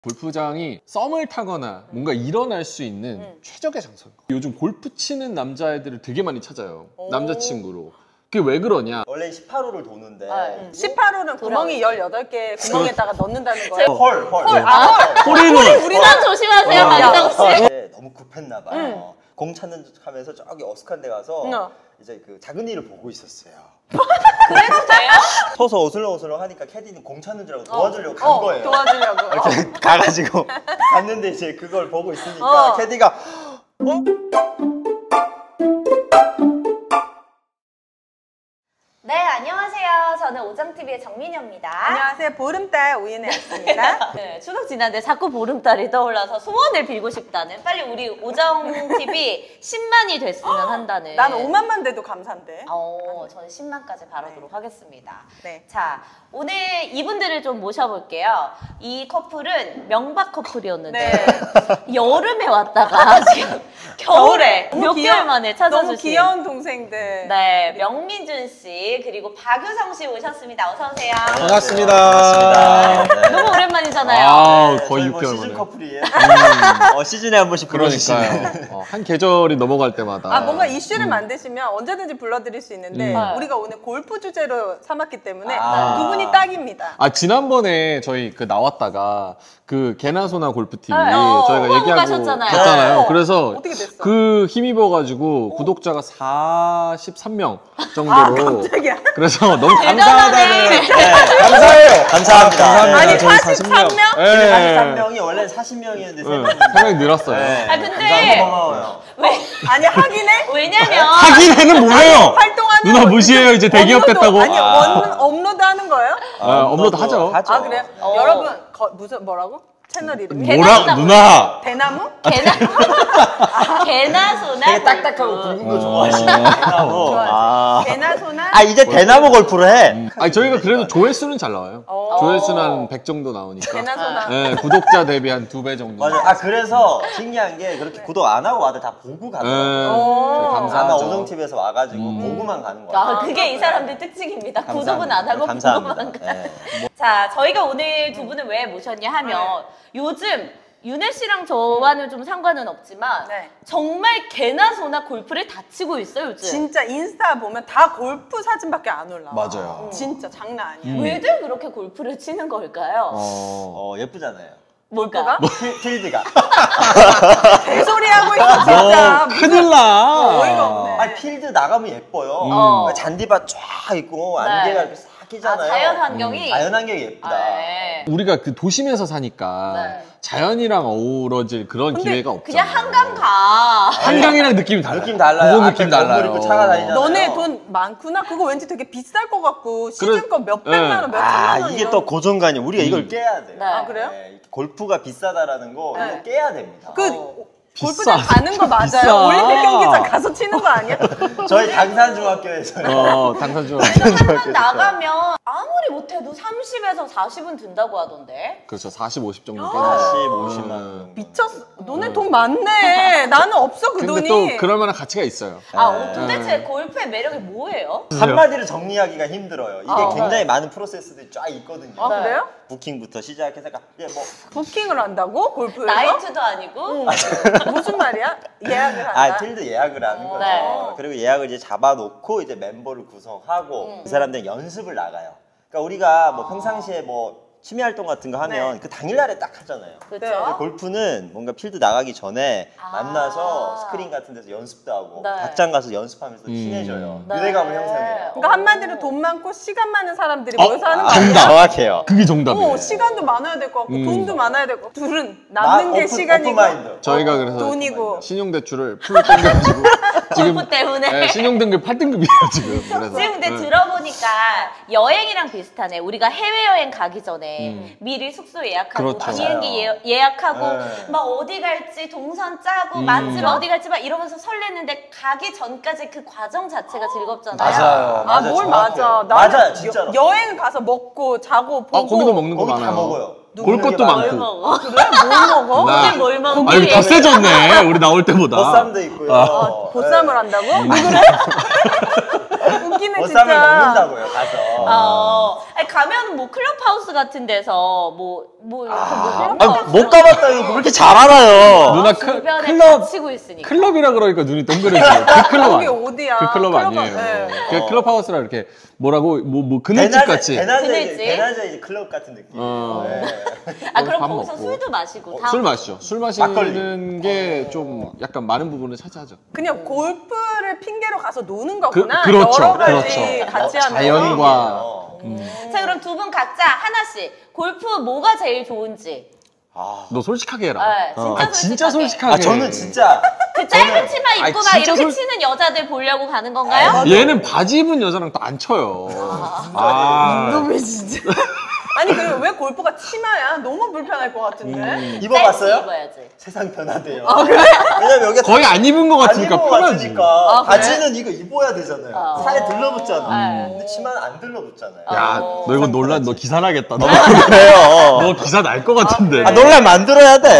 골프장이 썸을 타거나 뭔가 일어날 수 있는 최적의 장소인 거예요. 요즘 골프 치는 남자애들을 되게 많이 찾아요. 남자친구로. 그게 왜 그러냐? 원래 18호를 도는데 18호는 구멍이 18개 구멍에다가 넣는다는 거예요. 헐. 홀인원! 우리만 조심하세요, 강희정 씨. 너무 급했나 봐요. 공 찾는 척 하면서 저기 어색한 데 가서 이제 그 작은 이를 보고 있었어요. 그래도 돼요? 서서 어슬렁어슬렁 하니까 캐디는 공 찾는 줄 알고 도와주려고 간 거예요. 도와주려고. 이렇게 가가지고 갔는데 이제 그걸 보고 있으니까 캐디가 네, 안녕하세요. 저는 오정TV의 정민여입니다. 안녕하세요. 보름달 우윤혜였습니다. 네, 추석 지났는데 자꾸 보름달이 떠올라서 소원을 빌고 싶다는, 빨리 우리 오정TV 10만이 됐으면 한다는. 난 5만만 돼도 감사한데. 저는 10만까지 바라도록 하겠습니다. 네. 자, 오늘 이분들을 좀 모셔볼게요. 이 커플은 명박 커플이었는데 여름에 왔다가 지금 겨울에 몇 개월 만에 찾아주신 너무 귀여운 동생들. 네, 명민준 씨 그리고 박유성 씨 오셨습니다. 어서 오세요. 반갑습니다. 너무 오랜만이잖아요. 아, 거의 저희 6개월 시즌 만에. 커플이에요. 시즌에 한 번씩 불러주시면. 그러니까요. 한 계절이 넘어갈 때마다. 뭔가 이슈를 만드시면 언제든지 불러드릴 수 있는데 우리가 오늘 골프 주제로 삼았기 때문에 두 분이 딱입니다. 지난번에 저희 그 나왔다가 그 개나소나 골프TV 저희가 홍보 얘기하고 가셨잖아요. 했잖아요. 그래서 어떻게 됐어? 그 힘입어가지고 구독자가 43명 정도로. 깜짝이야. 그래서 너무 대단하네. 감사해요. 감사합니다. 아니, 저희 43명? 네. 43명이 원래 40명이었는데 3명이 늘었어요. 근데 고마워요. 아니 하긴 해. 왜냐면 하긴 해는 뭐예요? 활동하는 누나 무시해요. 이제 대기업 됐다고. 아니 업로드 하는 거예요? 업로드 하죠. 아 그래요? 여러분 무슨 뭐라고? 채널 이름이? 뭐라 누나. 대나무? 개나소나 되게 딱딱하고 굵은 거 좋아하시네. 대나무. 개나소나? 이제 대나무 골프를 해. 저희가 그래도 조회수는 잘 나와요. 조회수는 한 100 정도 나오니까. 개나소나. 네, 구독자 대비 한 2배 정도. 맞아요. 그래서 신기한 게 그렇게 구독 안 하고 와도 다 보고 가더라고요. 저희 아마 감사하죠. 오정TV에서 와가지고 보고만 가는 거예요. 그게 이 사람들 특징입니다. 구독은 안 하고 감사합니다. 보고만 가. 자, 저희가 오늘 두 분을 왜 모셨냐 하면 요즘 윤혜 씨랑 저와는 좀 상관은 없지만 정말 개나 소나 골프를 다 치고 있어요 요즘. 진짜 인스타 보면 다 골프 사진밖에 안 올라와. 맞아요. 진짜 장난 아니야. 왜들 그렇게 골프를 치는 걸까요? 예쁘잖아요. 뭘까? 필드가. 개소리 하고 있어 진짜. 큰일 나. 어이가 없네. 필드 나가면 예뻐요. 잔디밭 쫙 있고 안개가 이렇게 싹 끼잖아요. 자연 환경이. 자연 환경이 예쁘다. 우리가 그 도심에서 사니까 자연이랑 어우러질 그런 기회가 없죠. 그냥 한강 가. 한강이랑 느낌이 달라요. 느낌 달라요. 그거 느낌 달라요. 입고 차가 다니잖아요. 너네 돈 많구나? 그거 왠지 되게 비쌀 것 같고 시즌권 몇 백만 원, 몇 천만 원 이게 또 고정관이 우리가 이걸 깨야 돼요. 아 그래요? 골프가 비싸다라는 거 이거 깨야 됩니다. 골프장 비싸. 가는 거 맞아요? 비싸. 올림픽 경기장 가서 치는 거 아니야? 저희 당산중학교에서요. 당산중학교. 나가면 아무리 못해도 30에서 40은 든다고 하던데. 그렇죠. 40, 50 정도 40, 깨지죠. 50만 원. 미쳤어. 너네 돈 많네. 나는 없어 그 근데 돈이. 또 그럴 만한 가치가 있어요. 도대체 골프의 매력이 뭐예요? 한마디로 정리하기가 힘들어요. 이게 굉장히 많은 프로세스들이 쫙 있거든요. 아 그래요? 부킹부터 시작해서 부킹을 한다고? 골프에서? 나이트도 아니고. 무슨 말이야? 예약을 한다? 필드 예약을 하는 거죠. 네. 그리고 예약을 이제 잡아놓고 이제 멤버를 구성하고 그 사람들 연습을 나가요. 그러니까 우리가 뭐 평상시에 뭐 취미 활동 같은 거 하면 그 당일날에 딱 하잖아요. 그렇죠. 골프는 뭔가 필드 나가기 전에 만나서 스크린 같은 데서 연습도 하고 네. 닭장 가서 연습하면서 친해져요. 유대감을 형성해요. 그러니까 한마디로 돈 많고 시간 많은 사람들이 모여서 하는 거 아니야? 정답. 정확해요. 그게 정답이에요. 시간도 많아야 될 것 같고 돈도 많아야 될 것 같고 둘은 남는 게 시간이고 오픈마인드. 저희가 그래서 돈이고 신용대출을 풀로 땡겨가지고 지금 골프 때문에. 신용등급 8등급이에요 지금. 그래서. 지금 근데 들어보니까 여행이랑 비슷하네. 우리가 해외여행 가기 전에 미리 숙소 예약하고 그렇죠. 비행기 예약하고 막 어디 갈지 동선 짜고 맛집 어디 갈지 막 이러면서 설레는데 가기 전까지 그 과정 자체가 즐겁잖아요. 맞아요. 뭘 맞아. 정확해요. 나는 맞아요, 진짜로. 여행 가서 먹고 자고 보고 거기도 먹는 거 거기 많아요. 다 먹어요. 볼 것도 뭘 많고. 먹어? 그래? 뭘 먹어? 나- 뭘 먹어? 아유 더 세졌네. 우리 나올 때보다. 보쌈도 있고요. 보쌈을 한다고? 왜 그래? 웃기네 보쌈을 진짜. 먹는다고요 가서. 아니, 가면 뭐 클럽하우스 같은 데서 못 가봤다 이거 왜 이렇게 잘 알아요? 누나 주변에 클럽 갇히고 있으니까. 클럽이라 그러니까 눈이 동그래져요. 그 클럽 거기 아니에요. 어디야? 그 클럽 아니에요. 네. 그 클럽하우스라 이렇게 뭐라고 뭐 그늘집 같이. 대낮에 이제 클럽 같은 느낌. 네. 아, 그럼 밥 거기서 먹고. 술도 마시고 다. 술 마시죠. 술 마시는 막걸리. 게 좀 약간 많은 부분을 차지하죠. 그냥 골프를 핑계로 가서 노는 거구나. 그렇죠, 여러 가지 그렇죠. 같이 하는 자연과 자, 그럼 두 분 각자 하나씩 골프 뭐가 제일 좋은지. 너 솔직하게 해라. 네, 진짜 솔직하게. 아 저는 진짜 그 짧은 치마 입고 막 진짜 이렇게 치는 여자들 보려고 가는 건가요? 얘는 바지 입은 여자랑 또 안 쳐요. 왜 진짜? 아니 그리고 왜 골프가 치마야? 너무 불편할 것 같은데. 입어봤어요? 입어야지. 세상 변화돼요. 아 그래? 왜냐면 여기 거의 안 입은 것 같으니까 편하지. 그래? 바지는 이거 입어야 되잖아요. 살에 들러붙잖아. 네. 근데 치마는 안 들러붙잖아요. 야, 너 이거 논란 너 기사 나겠다. 너, 그래요. 너 기사 날 것 같은데. 논란 만들어야 돼.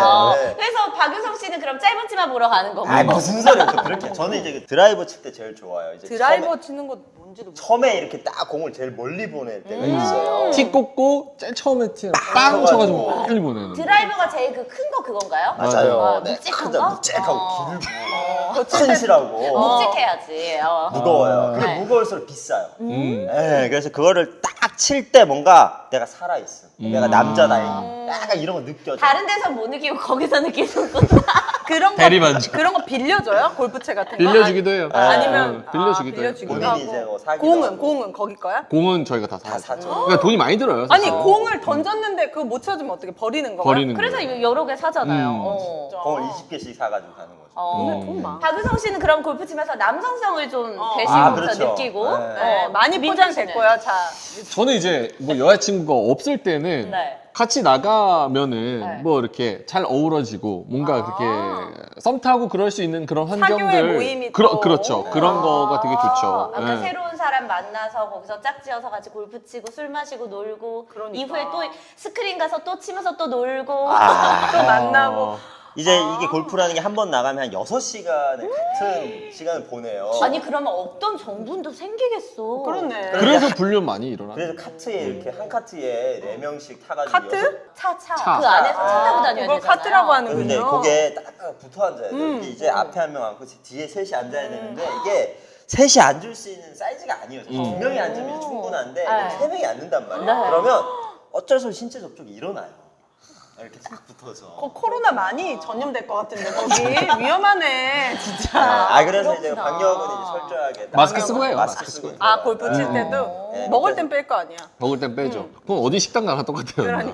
그래서 박유성 씨는 그럼 짧은 치마 보러 가는 거고. 아 무슨 소리야 또 그렇게. 저는 이제 그 드라이버 칠 때 제일 좋아요. 이제 드라이버 치는 거 뭔지도 모르겠어. 처음에 이렇게 딱 공을 제일 멀리 보낼 때가 있어요. 티 꽂고 제일 처음에 티 빵 쳐가지고 빨리 보내는. 드라이버가 제일 그 큰 거 그건가요? 맞아요. 네, 묵직한 크다, 거? 묵직하고 길고 튼실하고 묵직해야지. 무거워요. 그리고 네. 무거울수록 비싸요. 네, 그래서 그거를 딱 칠 때 뭔가 내가 살아있어. 내가 남자다. 약간 이런 거 느껴져. 다른 데서 못 느끼고 거기서 느끼는구나. 그런 거 대리만족. 그런 거 빌려줘요? 골프채 같은 거? 빌려주기도 해요. 아니면 빌려주기도 해요. 빌려주기도 본인이 하고. 이제 뭐 사기도 하고. 공은 거기 거야? 공은 저희가 다 다 사죠. 사죠. 그러니까 돈이 많이 들어요. 아니 사실. 공을 던졌는데 그거 못 쳐주면 어떻게 버리는 거야? 버리는 그래서 거예요. 여러 개 사잖아요. 공을 20개씩 사가지고 가는 거죠. 오늘 돈 많아. 박유성 씨는 그럼 골프 치면서 남성성을 좀 대신 그렇죠. 느끼고 네. 많이 포장될 거야. 자, 저는 이제 뭐 여자친구가 없을 때는 네. 같이 나가면은 네. 뭐 이렇게 잘 어우러지고 뭔가 그렇게 썸 타고 그럴 수 있는 그런 사교의 환경들 모임이 또. 그렇죠. 그런 거가 되게 좋죠. 아까 네. 새로운 사람 만나서 거기서 짝지어서 같이 골프 치고 술 마시고 놀고 그러니까. 이후에 또 스크린 가서 또 치면서 또 놀고 또 만나고. 이제 이게 골프라는 게 한 번 나가면 한 6시간을 같은 시간을 보내요. 아니 그러면 없던 정분도 생기겠어. 그렇네. 그래서 불륜 많이 일어나. 그래서 카트에 이렇게 한 카트에 4명씩 타가지고 카트? 차. 차. 그 안에서 차 타고 다녀야 그걸 되잖아요. 카트라고 근데 하는군요. 거기에 딱 붙어 앉아야 돼요. 이제 앞에 한 명 앉고 뒤에 셋이 앉아야 되는데 이게 셋이 앉을 수 있는 사이즈가 아니에요. 2명이 앉으면 충분한데 네. 3명이 앉는단 말이에요. 네. 그러면 어쩔 수 없이 신체 접촉이 일어나요. 이렇게 딱 붙어서. 코로나 많이 전염될 것 같은데 거기 위험하네 진짜. 그래서 이제 그렇구나. 방역은 이제 철저하게 딱 마스크 쓰고 해요. 마스크 마스크 쓰고 쓰고. 아 골프 칠 때도 네, 먹을 밑에서. 땐 뺄 거 아니야. 먹을 땐 빼죠. 그럼 어디 식당 가나 똑같아요.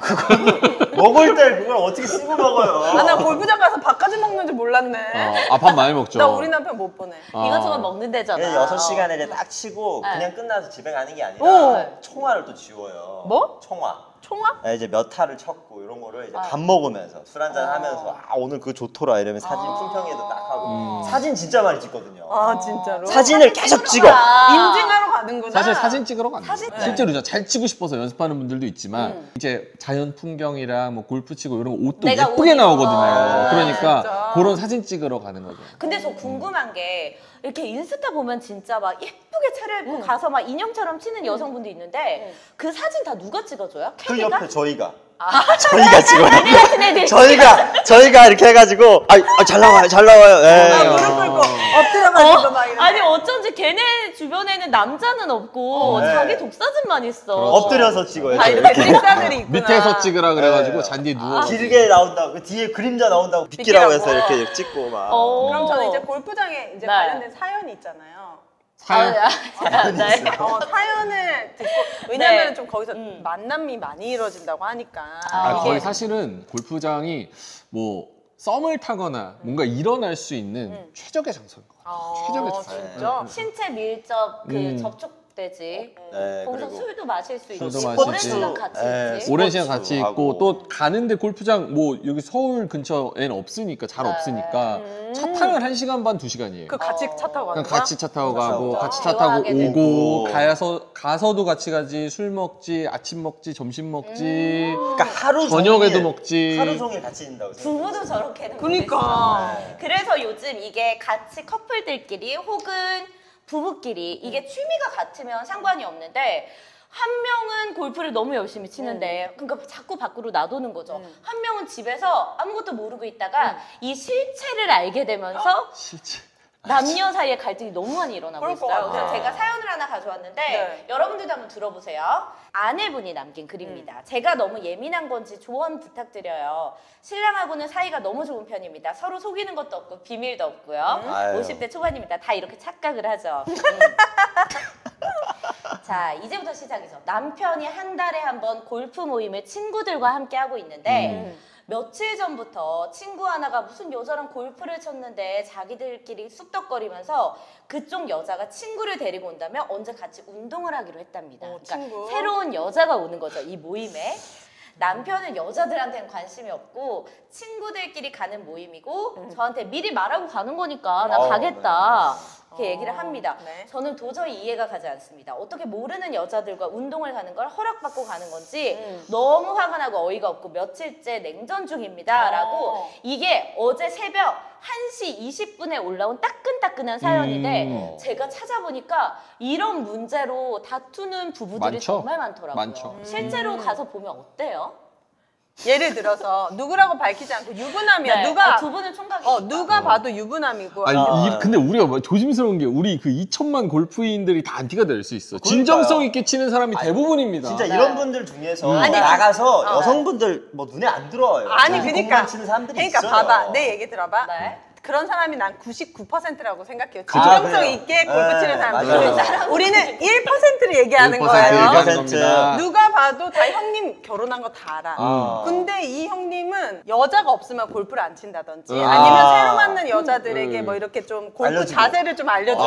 먹을 때 그걸 어떻게 쓰고 먹어요? 아 나 골프장 가서 밥까지 먹는 줄 몰랐네. 밥 많이 먹죠. 나 우리 남편 못 보내. 이것저것 먹는 데잖아. 그래서 6시간에 이제 딱 치고 네. 그냥 끝나서 집에 가는 게 아니라 오. 총알을 또 지워요. 뭐? 총알. 총각? 이제 몇 타를 쳤고 이런 거를 이제 밥 먹으면서 술 한잔 하면서 오늘 그거 좋더라 이러면 사진 품평회도 딱 하고 사진 진짜 많이 찍거든요. 아 진짜로. 사진을 계속 찍어. 인증하러 가는구나. 사실 사진 찍으러 가는 사진 거예요. 실제로 이제 잘 치고 싶어서 연습하는 분들도 있지만 이제 자연 풍경이랑 뭐 골프 치고 이런 거 옷도 내가 예쁘게 옷 입어. 나오거든요. 그러니까 진짜. 그런 사진 찍으러 가는 거죠. 근데 저 궁금한 게 이렇게 인스타 보면 진짜 막 예쁘게 차려입고 가서 막 인형처럼 치는 여성분도 있는데 그 사진 다 누가 찍어줘요? 그 캐디가? 옆에 저희가 저희가 찍어요. 우리 같은 애들 저희가 이렇게 해가지고 잘 나와요, 잘 나와요. 예. 무릎 꿇고 엎드려가지고 막 이런. 아니 어쩐지 걔네 주변에는 남자는 없고 네. 자기 독사진만 있어. 엎드려서 찍어요. 아 이렇게 식사들이 있구나. 밑에서 찍으라 그래가지고 네. 잔디에 누워. 길게 나온다고 그 뒤에 그림자 나온다고 비키라고 해서 이렇게 찍고 막. 그럼 저는 이제 골프장에 이제 네. 관련된 사연이 있잖아요. 사연. 네. 사연을 듣고 왜냐면 네. 좀 거기서 만남이 많이 이루어진다고 하니까. 거의 사실은 골프장이 뭐 썸을 타거나 뭔가 일어날 수 있는 최적의 장소인 것 같아요. 최적의 장소. 진짜. 신체 밀접 그 접촉되지. 네, 거기서 그리고 술도 마실 수 있고 술도 오랜 마시지. 시간 같이 네, 있지. 오랜 시간 같이 있고 하고. 또 가는데 골프장 뭐 여기 서울 근처에는 없으니까 잘 없으니까 차 타면 1시간 반 2시간이에요. 그 같이 차 타고 가는 그냥 거야? 같이 차 타고 가고 그렇죠. 같이 차 타고 대화하게 오고 되고. 가서도 같이 가지 술 먹지 아침 먹지 점심 먹지 그러니까 하루 저녁에도 종일, 먹지. 하루 종일 같이 있는다고. 부부도 저렇게는 그러니까. 보냈어. 그래서 요즘 이게 같이 커플들끼리 혹은 부부끼리 이게 취미가 같으면 상관이 없는데 한 명은 골프를 너무 열심히 치는데 그러니까 자꾸 밖으로 놔두는 거죠. 한 명은 집에서 아무것도 모르고 있다가 이 실체를 알게 되면서 실제. 남녀 사이에 갈등이 너무 많이 일어나고 그럴 것 있어요. 같아요. 그래서 제가 사연을 하나 가져왔는데 네. 여러분들도 한번 들어보세요. 아내분이 남긴 글입니다. 제가 너무 예민한 건지 조언 부탁드려요. 신랑하고는 사이가 너무 좋은 편입니다. 서로 속이는 것도 없고 비밀도 없고요. 아유. 50대 초반입니다. 다 이렇게 착각을 하죠. 자, 이제부터 시작이죠. 남편이 한 달에 한 번 골프 모임을 친구들과 함께 하고 있는데 며칠 전부터 친구 하나가 무슨 여자랑 골프를 쳤는데 자기들끼리 쑥덕거리면서 그쪽 여자가 친구를 데리고 온다면 언제 같이 운동을 하기로 했답니다. 친구. 새로운 여자가 오는 거죠, 이 모임에. 남편은 여자들한테는 관심이 없고 친구들끼리 가는 모임이고 저한테 미리 말하고 가는 거니까 나 가겠다. 이렇게 얘기를 합니다. 네. 저는 도저히 이해가 가지 않습니다. 어떻게 모르는 여자들과 운동을 가는 걸 허락받고 가는 건지 너무 화가 나고 어이가 없고 며칠째 냉전 중입니다. 라고 이게 어제 새벽 1시 20분에 올라온 따끈따끈한 사연인데 제가 찾아보니까 이런 문제로 다투는 부부들이 많죠. 정말 많더라고요. 많죠. 실제로 가서 보면 어때요? 예를 들어서 누구라고 밝히지 않고 유부남이야. 네. 누가 두 분은 총각이니까. 누가 봐도 유부남이고. 아니 근데 우리가 뭐 조심스러운 게 우리 그 2천만 골프인들이 다 안티가 될 수 있어. 진정성 있게 치는 사람이 대부분입니다. 진짜 이런 분들 중에서 아니, 나가서 여성분들 뭐 눈에 안 들어와요. 아니 공만 그러니까 치는 사람들이 그러니까 있어요. 봐봐 내 얘기 들어봐. 네. 그런 사람이 난 99%라고 생각해요. 아, 진정성 그래요? 있게 골프 치는 네, 사람들. 맞아요. 우리는 1%를 얘기하는 1% 거예요. 얘기하는 1%. 겁니다. 누가 봐도 다 형님 결혼한 거 다 알아. 아. 근데 이 형님은 여자가 없으면 골프를 안 친다든지 아. 아니면 새로 만난 여자들에게 뭐 이렇게 좀 골프 알려주고. 자세를 좀 알려준다든지.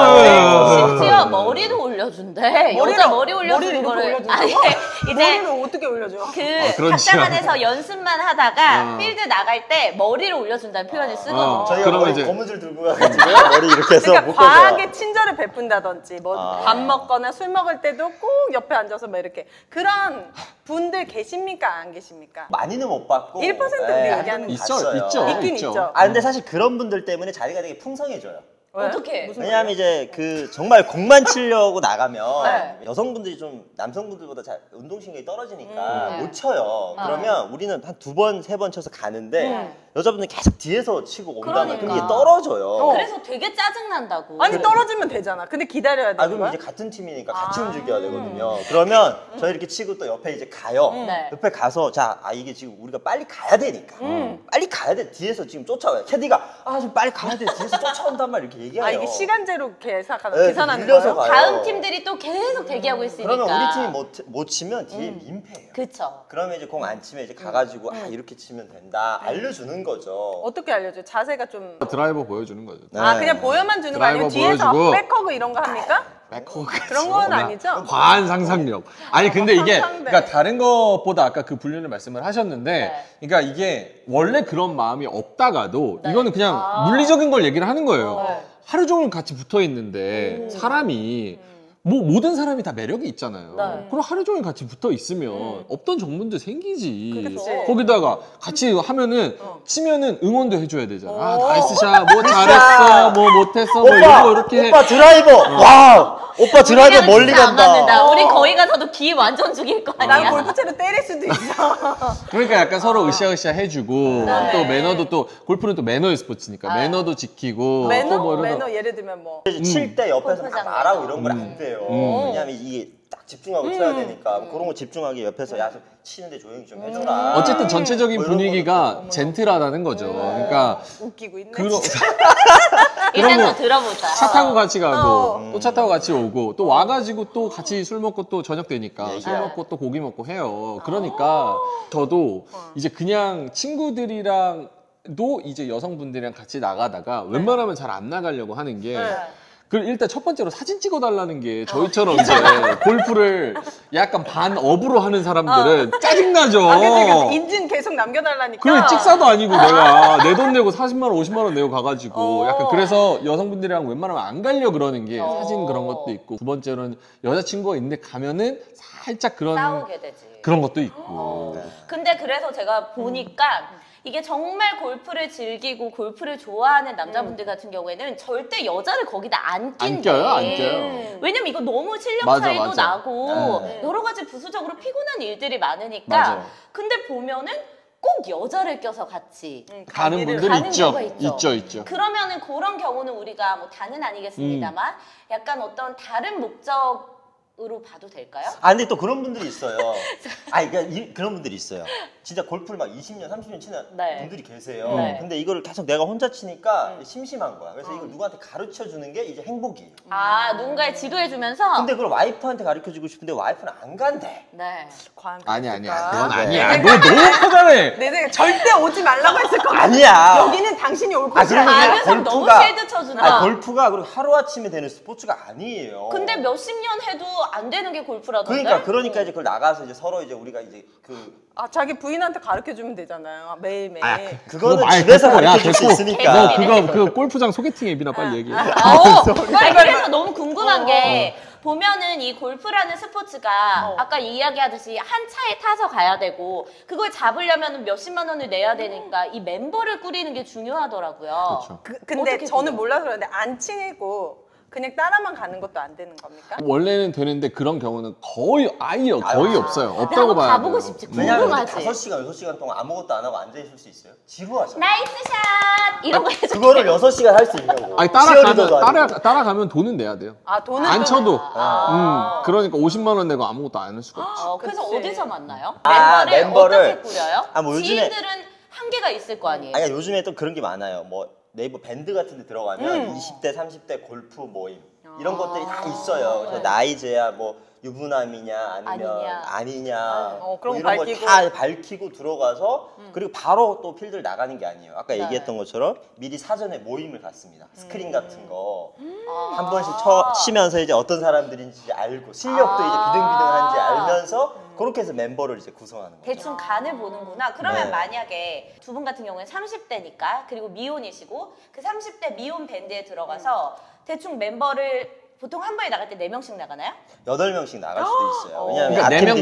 심지어 머리도 올려준대. 여자 머리 올려주는 머리를 거를. 이렇게 아니, 올려준다고? 이제 머리를 어떻게 올려줘? 그 그런 각자만에서 연습만 하다가 필드 나갈 때 머리를 올려준다는 표현을 쓰거든요. 저희가 그러면 머리 이제- 고무줄 들고 가가지고 머리 이렇게 해서 그러니까 묶어줘요. 과하게 친절을 베푼다든지 뭐 아. 밥 먹거나 술 먹을 때도 꼭 옆에 앉아서 뭐 이렇게 그런 분들 계십니까 안 계십니까? 많이는 못 봤고 1% 우리 얘기하는 거 있죠. 있긴 있죠. 아 근데 사실 그런 분들 때문에 자리가 되게 풍성해져요. 왜? 어떻게? 무슨 왜냐하면 이제 그 정말 공만 치려고 나가면 네. 여성분들이 좀 남성분들보다 잘 운동신경이 떨어지니까 네. 못 쳐요. 그러면 우리는 한 2번, 3번 쳐서 가는데 여자분들 계속 뒤에서 치고 온다면 그러니까. 그럼 이게 떨어져요. 그래서 되게 짜증난다고. 아니 떨어지면 되잖아. 근데 기다려야 아 되는 그럼 거야? 이제 같은 팀이니까 같이 움직여야 되거든요. 그러면 저희 이렇게 치고 또 옆에 이제 가요. 네. 옆에 가서 자, 이게 지금 우리가 빨리 가야 되니까 빨리 가야 돼. 뒤에서 지금 쫓아와요. 캐디가 지금 빨리 가야 돼. 뒤에서 쫓아온단 말 이렇게 얘기해요. 아 이게 시간제로 계산하는 네, 계산하는 밀려서 거예요? 가요. 다음 팀들이 또 계속 대기하고 있으니까. 그러면 우리 팀이 못 치면 뒤에 민폐예요. 그쵸. 그러면 이제 공 안 치면 이제 가가지고 이렇게 치면 된다 알려주는 거죠. 어떻게 알려줘? 자세가 좀. 드라이버 보여주는 거죠. 네. 아 그냥 보여만 주는 거 아니면 드라이버 뒤에서 보여주고. 백허그 이런 거 합니까? 그런 건 아니죠? 과한 상상력. 아니 근데 이게 상상돼. 그러니까 다른 것보다 아까 그 분류를 말씀을 하셨는데, 네. 그러니까 이게 원래 그런 마음이 없다가도 네. 이거는 그냥 물리적인 걸 얘기를 하는 거예요. 네. 하루 종일 같이 붙어 있는데 사람이 뭐 모든 사람이 다 매력이 있잖아요. 네. 그럼 하루 종일 같이 붙어 있으면 없던 정문도 생기지. 그치. 거기다가 같이 하면은 치면은 응원도 해줘야 되잖아. 아, 오. 나이스샷, 뭐 잘했어, 뭐 못했어, 뭐 이런 거 이렇게 해. 오빠 드라이버 와 오빠 드라이버 우리랑은 멀리 진짜 안 간다. 맞는다. 우리 거기 가서도 기 완전 죽일 거 아니야. 난 골프채로 때릴 수도 있어. 그러니까 약간 서로 으쌰으쌰 해주고 네. 또 매너도 또 골프는 또 매너의 스포츠니까 매너도 지키고 매너? 또 뭐 이런 매너 예를 들면 뭐. 칠 때 옆에서 막 골프장 말하고 매너. 이런 건 안 돼요. 왜냐면 이게 딱 집중하고 쳐야 되니까 그런 거 집중하게 옆에서 야 좀 치는데 조용히 좀 해줘라. 어쨌든 전체적인 뭐 이런 분위기가 젠틀하다는 거죠. 그러니까 웃기고 있네. 그런 일단 그러면 더 들어보자. 차 타고 같이 가고 어. 또 차 타고 같이 오고 또 와가지고 또 같이 술 먹고 또 저녁 되니까 술 얘기하고. 먹고 또 고기 먹고 해요. 그러니까 저도 이제 그냥 친구들이랑도 이제 여성분들이랑 같이 나가다가 웬만하면 잘 안 나가려고 하는 게 그 일단 첫 번째로 사진 찍어달라는 게 저희처럼 이제 골프를 약간 반업으로 하는 사람들은 짜증나죠. 아, 그치. 인증 계속 남겨달라니까. 그래 찍사도 아니고 내가 내 돈 내고 40만 원, 50만 원 내고 가가지고 약간 그래서 여성분들이랑 웬만하면 안 가려 그러는 게 사진 그런 것도 있고 두 번째로는 여자친구가 있는데 가면은 살짝 그런 싸우게 되지. 그런 것도 있고. 근데 그래서 제가 보니까 이게 정말 골프를 즐기고 골프를 좋아하는 남자분들 같은 경우에는 절대 여자를 거기다 안 낀대. 안 껴요. 왜냐면 이거 너무 실력 맞아, 차이도 맞아. 나고 여러 가지 부수적으로 피곤한 일들이 많으니까. 맞아요. 근데 보면은 꼭 여자를 껴서 같이 가는 분들 가는 있죠. 경우가 있죠. 그러면은 그런 경우는 우리가 뭐 다는 아니겠습니다만 약간 어떤 다른 목적으로 봐도 될까요? 아 근데 또 그런 분들이 있어요. 그러니까 그런 분들이 있어요. 진짜 골프를 막 20년, 30년 치는 네. 분들이 계세요. 네. 근데 이거를 계속 내가 혼자 치니까 심심한 거야. 그래서 이걸 누구한테 가르쳐 주는 게 이제 행복이에요. 아 누군가에 지도해주면서 근데 그걸 와이프한테 가르쳐 주고 싶은데 와이프는 안 간대. 네. 과연 아니야. 그랬을까? 그건 네. 아니야. 너 너무 커다래. 내 생각에 절대 오지 말라고 했을 것 같아. 아니야. 여기는 당신이 올 아, 곳이 아니야. 그러면 가면서 너무 골프가- 실드 쳐준다. 골프가 그리고 하루아침에 되는 스포츠가 아니에요. 근데 몇십 년 해도 안 되는 게 골프라던데? 그러니까 이제 그걸 나가서 이제 서로 이제 우리가 이제 자기 부인한테 가르쳐주면 되잖아요. 매일매일. 그거는 아이, 집에서 됐고, 야, 가르쳐 줄 수 됐고. 있으니까. 너 그거 골프장 소개팅 앱이나 빨리 얘기해. 아니, 그래서 너무 궁금한 게 보면은 이 골프라는 스포츠가 아까 이야기하듯이 한 차에 타서 가야 되고 그걸 잡으려면 몇십만 원을 내야 되니까 이 멤버를 꾸리는 게 중요하더라고요. 그렇죠. 근데 어떻게 저는 그래요? 몰라서 그런데 안 친해고 그냥 따라만 가는 것도 안 되는 겁니까? 원래는 되는데 그런 경우는 거의 거의 없어요. 나도 없다고 봐야 가보고 돼요. 싶지. 왜냐면 궁금하지. 5시간, 6시간 동안 아무것도 안 하고 앉아있을 수 있어요? 지루하잖아. 나이스 샷! 이런 거 해줘. 그거를 6시간 할 수 있냐고. 아니 치어리더도 아니고. 따라가면 돈은 내야 돼요. 돈은 안 쳐도. 아. 그러니까 50만 원 내고 아무것도 안 할 수가 없지. 그래서 그치. 어디서 만나요? 멤버를 어떻게 꾸려요? 뭐 요즘에- 지인들은 한계가 있을 거 아니에요? 아니 요즘에 또 그런 게 많아요. 뭐 네이버 밴드 같은 데 들어가면 20대, 30대 골프 모임 이런 것들이 다 있어요. 그래서 나이제야 뭐 유부남이냐 아니면 아니냐 그런 뭐 거 이런 걸 밝히고. 다 밝히고 들어가서 그리고 바로 또 필드를 나가는 게 아니에요. 아까 얘기했던 것처럼 미리 사전에 모임을 갖습니다. 스크린 같은 거 한 번씩 치면서 이제 어떤 사람들인지 알고 실력도 이제 비등비등한지 알면서 그렇게 해서 멤버를 이제 구성하는 거죠. 대충 간을 보는구나. 그러면 네. 만약에 두 분 같은 경우에 30대니까 그리고 미혼이시고 그 30대 미혼 밴드에 들어가서 대충 멤버를 보통 한 번에 나갈 때 4명씩 나가나요? 8명씩 나갈 수도 있어요. 왜냐하면 그러니까 아테네티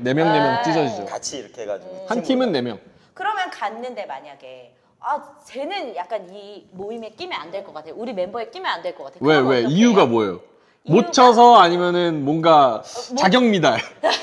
4명 찢어지죠. 같이 이렇게 해가지고 한 팀은 4명. 그러면 갔는데 만약에 쟤는 약간 이 모임에 끼면 안 될 것 같아요. 우리 멤버에 끼면 안 될 것 같아요. 왜? 그럼 어떻게 이유가 해요? 뭐예요? 이유가? 못 쳐서 아니면은 뭔가 자격 미달.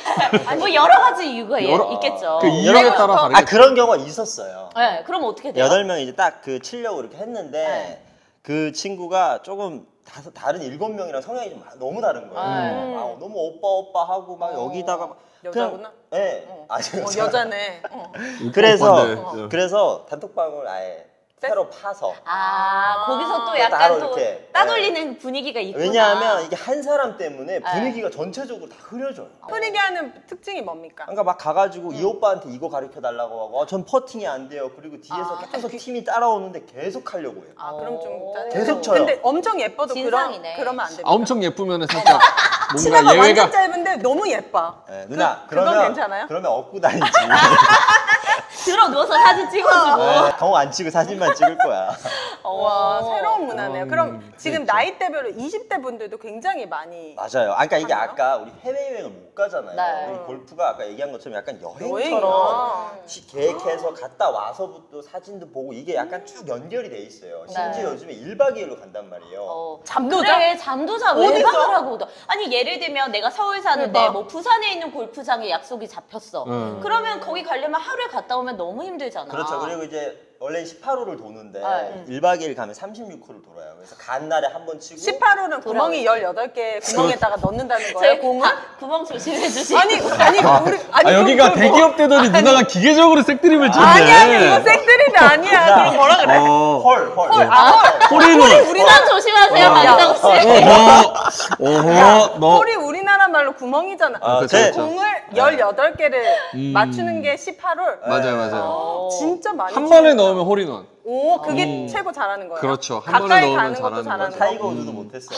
뭐 여러 가지 이유가 여러- 있겠죠. 그 이유에 따라 다르겠죠. 그런 경우가 있었어요. 네, 그럼 어떻게 돼요? 8명이 이제 딱 그 치려고 이렇게 했는데 그 친구가 조금 다른 7명이랑 성향이 좀 너무 다른 거예요. 너무 오빠 하고 막 여기다가 막 여자구나? 네. 여자네. 그래서 단톡방을 아예 새로 파서 거기서 또 따로 약간 또 이렇게, 따돌리는 분위기가 있구나. 왜냐하면 이게 한 사람 때문에 분위기가 전체적으로 다 흐려져요. 흐리게 하는 특징이 뭡니까? 그러니까 막 가가지고 이 오빠한테 이거 가르쳐 달라고 하고 전 퍼팅이 안 돼요. 그리고 뒤에서 계속 팀이 따라오는데 계속 하려고 해요. 그럼 좀 짜증. 계속 쳐요. 근데 엄청 예뻐도 진상이네. 그러면 안 됩니다. 엄청 예쁘면은 살짝 치마가 뭔가 예외가 완전 짧은데 너무 예뻐. 네, 누나 그건 그러면 괜찮아요? 그러면 업고 다니지. 들어 누워서 사진 찍어주고. 경 안 치고 사진만 찍을 거야. 와 새로운 문화네요. 그럼 지금 나이대별로 20대 분들도 굉장히 많이 맞아요. 그러니까 이게 하나요? 아까 우리 해외여행을 못 가잖아요. 네. 우리 골프가 아까 얘기한 것처럼 약간 여행처럼 여행이구나. 계획해서 갔다 와서부터 사진도 보고 이게 약간 쭉 연결이 돼 있어요. 심지어 네. 요즘에 1박 2일로 간단 말이에요. 잠도 그래, 잠도 자. 어디서? 외박을 하고. 아니 예를 들면 내가 서울 사는데 대박. 뭐 부산에 있는 골프장에 약속이 잡혔어. 응. 그러면 거기 가려면 하루에 갔다 오면 너무 힘들잖아. 그렇죠. 그리고 이제 원래 18호를 도는데 네. 1박 2일 가면 36호를 돌아요. 그래서 간 날에 한 번 치고 18호는 구멍이 18개 구멍에다가 넣는다는 거예요. 저희 공을? 구멍 조심해 주시고. 아니 우리 여기가 그럼 대기업 되더니 누나가 기계적으로 색드립을 치네. 아니 이거 색드립이 아니야. 그럼 뭐라 그래? 헐. 홀인원. 우리만 조심하세요, 만정 씨. 너 홀이 우리나라 말로 구멍이잖아. 그쵸, 그쵸. 공을 18개를 맞추는 게 18홀. 맞아요. 진짜 많이 한 치는구나. 번에 넣으면 홀인원. 오, 그게 최고 잘하는 거예요. 그렇죠. 한 번에 가까이 넣으면 가는 것도 잘하는 잘하는 거죠. 거. 타이거 우즈도 못했어요.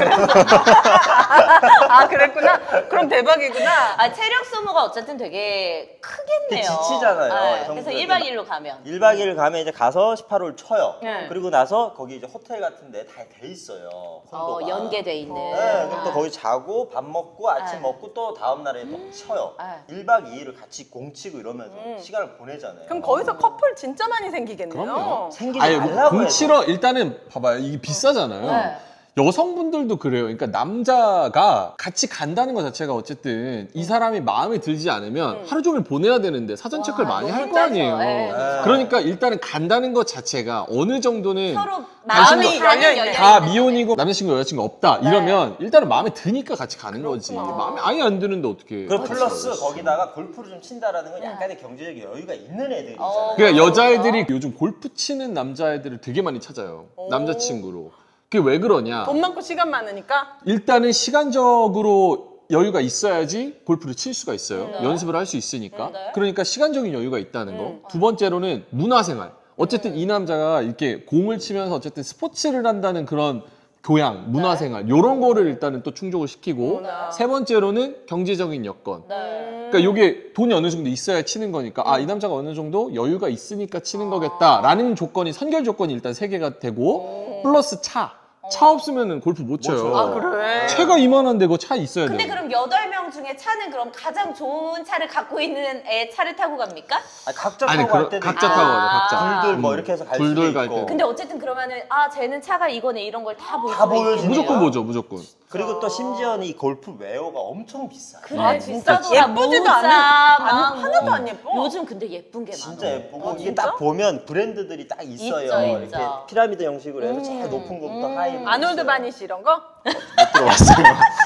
아, 그랬구나. 그럼 대박이구나. 아, 체력 소모가 어쨌든 되게 크겠네요. 지치잖아요, 네, 그래서 여성분들. 1박 2일로 가면. 1박 2일 가면 이제 가서 18홀 쳐요. 네. 그리고 나서 거기 이제 호텔 같은 데 다 돼 있어요. 콘도가. 연계돼 있는. 네, 그럼 또 거기 자고 밥 먹고 아침 네. 먹고 또 다음 날에 또 쳐요. 네. 1박 2일을 같이 공치고 이러면서 시간을 보내잖아요. 그럼 거기서 커플 진짜 많이 생기겠네요. 그럼요. 생기지 아니 말라고 공치러 일단은 봐봐요. 이게 비싸잖아요. 네. 여성분들도 그래요. 그러니까 남자가 같이 간다는 것 자체가 어쨌든 이 사람이 마음에 들지 않으면 하루 종일 보내야 되는데 사전 체크를 많이 할 거 아니에요. 네, 그렇죠. 그러니까 일단은 간다는 것 자체가 어느 정도는 서로 마음이 마음이 열려있네. 다 미혼이고 남자친구 여자친구 없다 이러면 일단은 마음에 드니까 같이 가는 거지. 그렇구나. 마음에 아예 안 드는데 어떻게? 그리고 플러스 거기다가 골프를 좀 친다라는 건 약간의 경제적 여유가 있는 애들이잖아요. 그러니까 여자애들이 요즘 골프 치는 남자애들을 되게 많이 찾아요. 남자친구로. 그게 왜 그러냐? 돈 많고 시간 많으니까. 일단은 시간적으로 여유가 있어야지 골프를 칠 수가 있어요. 연습을 할 수 있으니까. 네. 그러니까 시간적인 여유가 있다는 거. 두 번째로는 문화생활. 어쨌든 이 남자가 이렇게 공을 치면서 어쨌든 스포츠를 한다는 그런 교양, 문화생활 요런 거를 일단은 또 충족을 시키고 세 번째로는 경제적인 여건. 그러니까 요게 돈이 어느 정도 있어야 치는 거니까 아, 이 남자가 어느 정도 여유가 있으니까 치는 거겠다라는 조건이 선결 조건이 일단 세 개가 되고 플러스 차 없으면은 골프 못 쳐요. 쳐요. 아, 그래. 차가 이만한데 그 차 있어야 근데 돼요. 그럼 8명 중에 차는 그럼 가장 좋은 차를 갖고 있는 애 차를 타고 갑니까? 아니, 각자 아니 타고 갈 그 때도 각자 있고, 타고 가죠. 각자. 둘둘 뭐 이렇게 해서 갈 수도 둘둘 갈 있고. 때. 근데 어쨌든 그러면은 아 쟤는 차가 이거네 이런 걸 다 볼 다 수가 보여주니까. 있겠네요. 무조건 보죠, 무조건. 그리고 또 심지어는 이 골프 웨어가 엄청 비싸요. 그래 진짜 비싸더라. 예쁘지도 모자, 않은 막 하나도 뭐. 안 예뻐. 요즘 근데 예쁜 게 많아. 진짜 예쁘고 이게 진짜? 딱 보면 브랜드들이 딱 있어요. 있죠, 이렇게 있죠. 피라미드 형식으로 해서 제일 높은 거부터 하이. 아놀드 바니시 이런 거? 들어왔어요.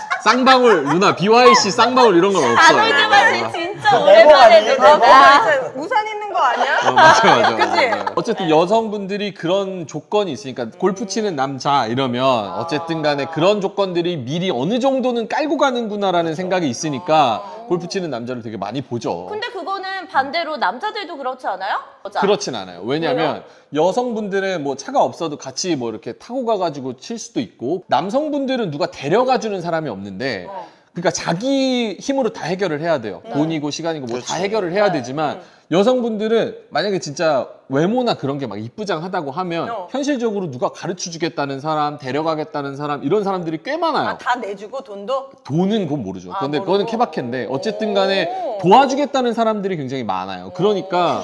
쌍방울 누나 BYC 쌍방울 이런 건 없어요. 아놀드 바니 진짜 네모 오랜만에 아니에요? 듣는다. 네모? 이제 우산 있는 거 아니야? 맞아. 그치? 어쨌든 여성분들이 그런 조건이 있으니까 골프 치는 남자 이러면 어쨌든 간에 그런 조건들이 미리 어느 정도는 깔고 가는구나라는 생각이 있으니까 골프 치는 남자를 되게 많이 보죠. 근데 그거는 반대로 남자들도 그렇지 않아요? 여자. 그렇진 않아요. 왜냐면 여성분들은 뭐 차가 없어도 같이 뭐 이렇게 타고 가가지고 칠 수도 있고 남성분들은 누가 데려가 주는 사람이 없는데 그러니까 자기 힘으로 다 해결을 해야 돼요. 돈이고 시간이고 뭐 다 그렇죠. 해결을 해야 되지만 여성분들은 만약에 진짜 외모나 그런 게 막 이쁘장하다고 하면 현실적으로 누가 가르쳐 주겠다는 사람, 데려가겠다는 사람 이런 사람들이 꽤 많아요. 아, 다 내주고 돈도? 돈은 그건 모르죠. 근데 모르고. 그거는 케바케인데 어쨌든 간에 도와주겠다는 사람들이 굉장히 많아요. 그러니까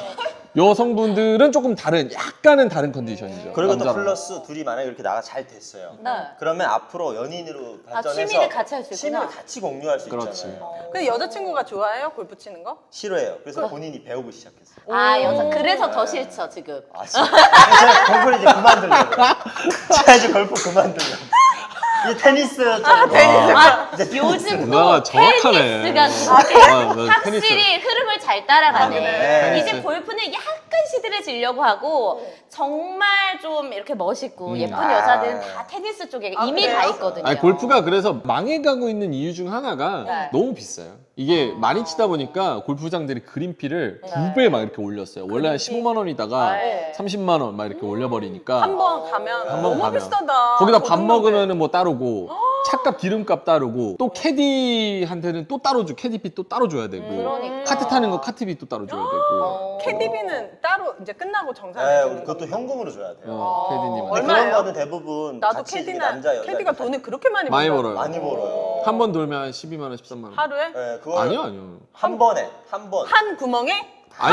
여성분들은 조금 약간은 다른 컨디션이죠. 그리고 또 남자랑. 플러스 둘이 만약에 이렇게 나가 잘 됐어요. 네. 그러면 앞으로 연인으로 발전해서 취미를 같이 할수 있구나. 취미를 같이 공유할 수 그렇지. 있잖아요. 근데 여자친구가 좋아해요? 골프 치는 거? 싫어해요. 그래서 본인이 배우고 시작했어요. 아 여자 그래서 더 싫죠 지금. 아 진짜? 제가 골프를 이제 그만두려고. 제가 이제 골프 그만두려고. 이 테니스 좀. 아, 이제 요즘 누나가 또 정확하네. 테니스가 확실히 흐름을 잘 따라가네. 그래? 이제 골프는 약간 시들해지려고 하고 정말 좀 이렇게 멋있고 예쁜 여자들은 다 테니스 쪽에 이미 그래요? 가 있거든요. 아니, 골프가 그래서 망해가고 있는 이유 중 하나가 네. 너무 비싸요. 이게 많이 치다 보니까 골프장들이 그린피를 2배 막 이렇게 올렸어요. 원래 한 15만 원이다가 네. 30만 원 막 이렇게 올려버리니까 한 번 가면 한번 너무 가면. 비싸다. 거기다 밥 고등학교 먹으면은 뭐 따르고 차값 기름값 따르고 또 캐디한테는 또 따로 캐디비 또 따로 줘야 되고 그러니까. 카트 타는 거 카트비 또 따로 줘야 되고 캐디비는 따로 이제 끝나고 정산해 네, 주는 그것도 현금으로 줘야 돼요. 캐디님 근데 얼마예요? 그런 거는 대부분 나도 같이 이렇게 캐디나 남자 여자 캐디가 돈을 그렇게 많이 많이 벌어요? 벌어요. 많이 벌어요. 한 번 돌면 12만 원, 13만 원. 하루에? 네, 그거 아니요. 한 번에 한 번. 한 구멍에?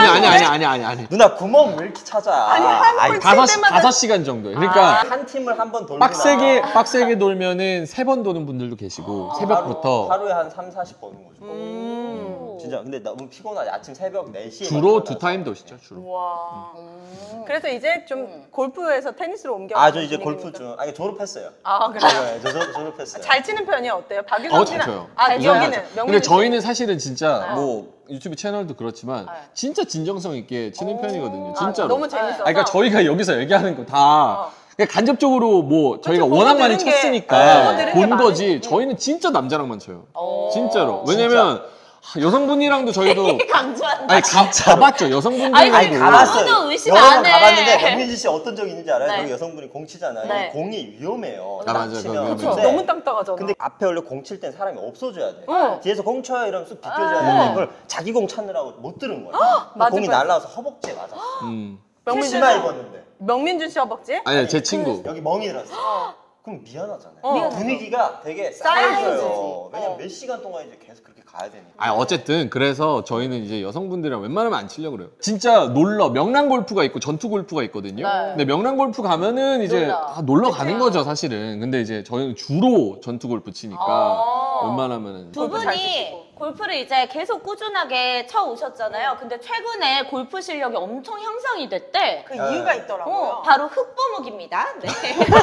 아니. 누나 구멍 왜 이렇게 찾아? 아니, 한 골- 다섯 칠 때마다- 5시간 정도예요. 그러니까 한 팀을 한 번 돌구나. 빡세게 돌면은 3번 도는 분들도 계시고 새벽부터 하루에 한 3, 40 버는 거죠. 음. 진짜 근데 너무 피곤하지. 아침 새벽 4시에 주로 2타임 도시죠, 주로. 와. 그래서 이제 좀 골프에서 테니스로 옮겨. 아, 저 이제 골프 좀 졸업했어요. 아, 그래요? 네, 저 졸업했어요. 잘 치는 편이 어때요? 박유성 잘 씨는? 쳐요. 아, 잘 여기는 쳐요. 명민 근데 씨. 저희는 사실은 진짜 뭐 유튜브 채널도 그렇지만 네. 진짜 진정성 있게 치는 편이거든요. 아, 진짜로. 너무 재밌어서. 아니, 그러니까 저희가 여기서 얘기하는 거 다 간접적으로 뭐 저희가 보고 워낙 많이 들은 게- 쳤으니까 보고 들은 게 본 많으니. 거지. 저희는 진짜 남자랑만 쳐요. 진짜로. 왜냐면 여성분이랑도 저희도 강조한다. 아니 가봤죠. 아니, 여성분들하고 가봤어요. 아무도 의심 여러 안 번 해. 가봤는데 명민지 씨 어떤 적이 있는지 알아요? 네. 여기 여성분이 공 치잖아요. 네. 공이 위험해요. 아, 맞아요. 치면. 그거 그쵸, 근데 너무 땅땅하잖아. 근데 앞에 원래 공 칠 땐 사람이 없어줘야 돼. 어. 뒤에서 공 쳐요 이러면 쑥 비껴줘야 되는데 그걸 자기 공 찾느라고 못 들은 거야. 맞을 공이 뻔했어. 날라와서 허벅지에 맞았어. 명민준 치마 입었는데 명민준 씨 허벅지? 아니 제 친구. 여기 멍이 들었어. 그럼 미안하잖아요. 미안하죠. 분위기가 되게 쌓여지지. 쌓여져요. 왜냐면 몇 시간 동안 이제 계속 그렇게 가야 되니까. 아 어쨌든 그래서 저희는 이제 여성분들이랑 웬만하면 안 치려고 그래요. 진짜 명랑 골프가 있고 전투 골프가 있거든요. 네. 근데 명랑 골프 가면은 이제 놀러 가는 거죠 사실은. 근데 이제 저희는 주로 전투 골프 치니까 웬만하면은 두 골프 잘 분이 골프를 이제 계속 꾸준하게 쳐 오셨잖아요. 근데 최근에 골프 실력이 엄청 향상이 됐대. 그 이유가 있더라고요. 바로 흑보목입니다. 네.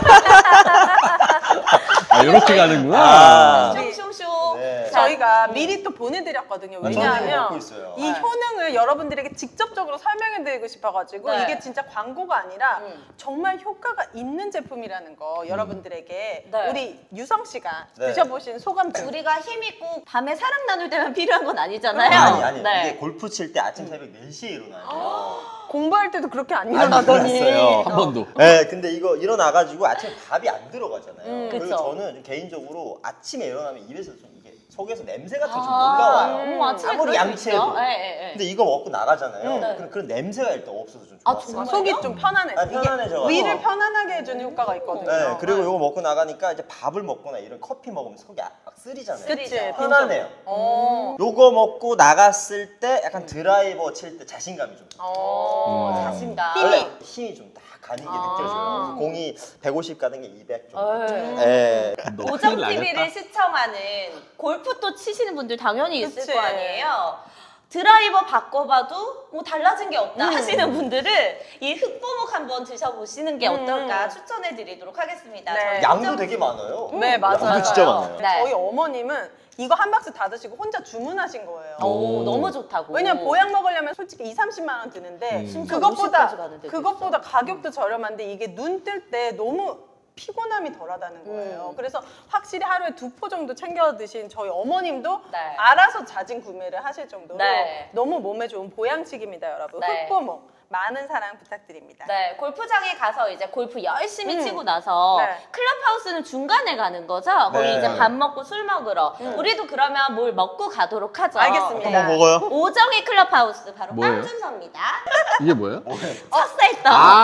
아 이렇게 가는구나. 아. 쇼쇼쇼. 네. 저희가 미리 또 보내드렸거든요. 저는 먹고 왜냐하면 있어요. 이 효능을 여러분들에게 직접적으로 설명해드리고 싶어가지고 네. 이게 진짜 광고가 아니라 정말 효과가 있는 제품이라는 거 여러분들에게 네. 우리 유성 씨가 네. 드셔보신 소감 좀. 우리가 힘있고 밤에 사랑 나눌 때만 필요한 건 아니잖아요. 아니 네. 이게 골프 칠 때 아침 새벽 4시에 일어나요. 공부할 때도 그렇게 안 안 일어나더니. 일어났어요. 한 번도. 네, 근데 이거 일어나가지고 아침에 밥이 안 들어가잖아요. 그리고 그쵸. 저는 좀 개인적으로 아침에 일어나면 입에서 좀 이게 속에서 냄새 같은 게 좀 올라와요. 아침에 아무리 그럴 수 양치해도. 있죠. 네, 네, 네. 근데 이거 먹고 나가잖아요. 네. 그런 냄새가 일단 없어서 좀 아, 좋았어요. 정말? 속이 좀 편안해져. 아니, 편안해져가지고. 위를 편안하게 해주는 효과가 있거든요. 네, 그리고 이거 먹고 나가니까 이제 밥을 먹거나 이런 커피 먹으면 속이 막 쓰리잖아요. 그치. 편안해요. 어. 요거 먹고 나갔을 때 약간 드라이버 칠 때 자신감이 좀 자신감. 힘이 좀 딱 가는 게 느껴져요. 공이 150 가는 게 200 정도. 어이. 예. 너 고정 큰일 TV를 나겠다. 시청하는 골프 또 치시는 분들 당연히 있을 그치. 거 아니에요. 드라이버 바꿔봐도 뭐 달라진 게 없다 하시는 분들은 이 흑보목 한번 드셔보시는 게 어떨까 추천해드리도록 하겠습니다. 네. 저희 양도 고정 되게 많아요. 네, 맞아요. 양도 진짜 많아요. 네. 저희 어머님은 이거 한 박스 다 드시고 혼자 주문하신 거예요. 오, 너무 좋다고. 왜냐면 보약 먹으려면 솔직히 2, 30만 원 드는데 심지어 50까지 가는데 그것보다 가격도 저렴한데 이게 눈 뜰 때 너무 피곤함이 덜하다는 거예요. 그래서 확실히 하루에 2포 정도 챙겨 드신 저희 어머님도 네. 알아서 자진 구매를 하실 정도로 네. 너무 몸에 좋은 보양식입니다, 여러분. 네. 흑보목 많은 사랑 부탁드립니다. 네, 골프장에 가서 이제 골프 열심히 치고 나서 네. 클럽하우스는 중간에 가는 거죠? 거기 네. 이제 밥 먹고 술 먹으러. 우리도 그러면 뭘 먹고 가도록 하죠. 알겠습니다. 한번 먹어요. 오정희 클럽하우스 바로 뭐예요? 빵준서입니다. 이게 뭐예요? 찹쌀떡.